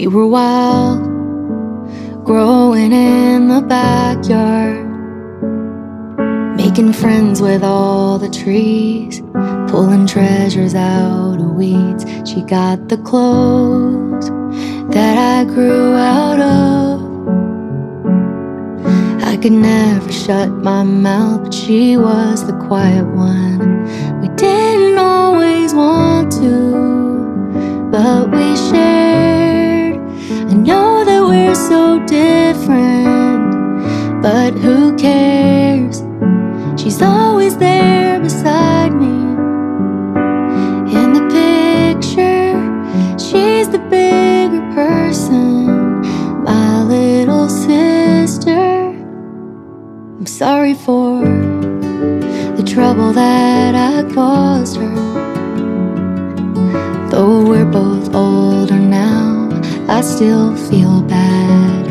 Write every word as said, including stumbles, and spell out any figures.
were wild, growing in the backyard, making friends with all the trees, pulling treasures out of weeds. She got the clothes that I grew out of. I could never shut my mouth, but she was the quiet one. We didn't always want to, but we shared. I know that we're so different, but who cares? She's always there beside me. In the picture, she's the bigger person, my little sister. I'm sorry for the trouble that I caused her. Though we're both older now, I still feel bad